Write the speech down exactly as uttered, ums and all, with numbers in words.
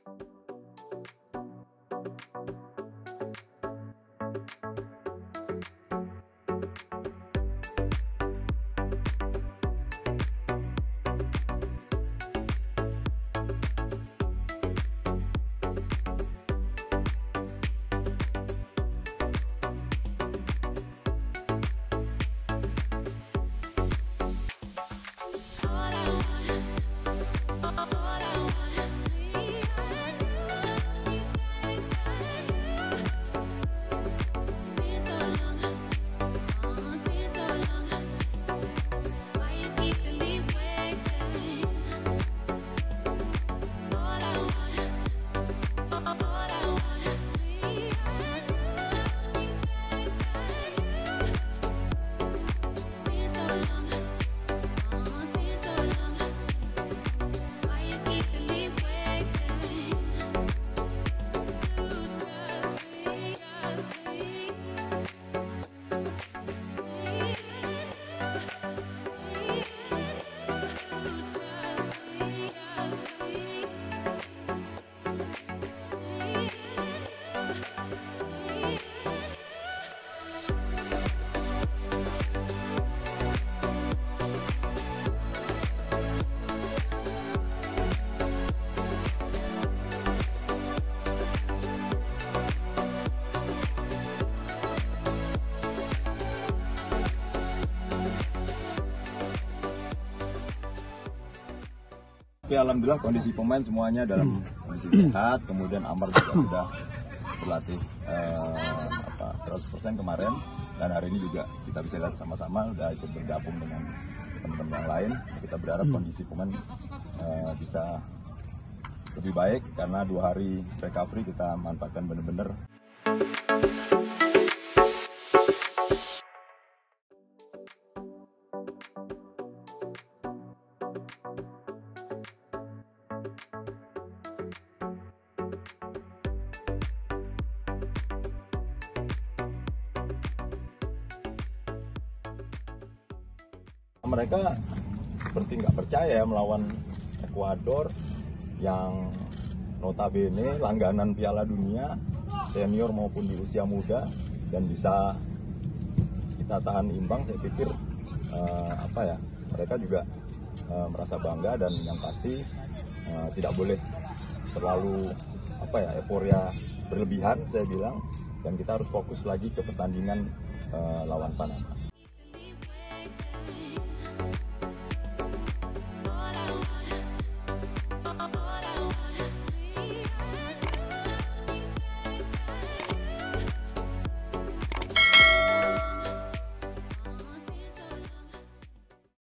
Tapi alhamdulillah kondisi pemain semuanya dalam kondisi sehat. Kemudian Amar juga sudah berlatih eh, apa, seratus persen kemarin, dan hari ini juga kita bisa lihat sama-sama sudah ikut bergabung dengan teman-teman yang lain. Kita berharap kondisi pemain eh, bisa lebih baik, karena dua hari recovery kita manfaatkan benar-benar. Mereka seperti nggak percaya melawan Ekuador yang notabene langganan Piala Dunia, senior maupun di usia muda, dan bisa kita tahan imbang. Saya pikir uh, apa ya, mereka juga uh, merasa bangga, dan yang pasti uh, tidak boleh terlalu apa ya, euforia berlebihan saya bilang, dan kita harus fokus lagi ke pertandingan uh, lawan Panama.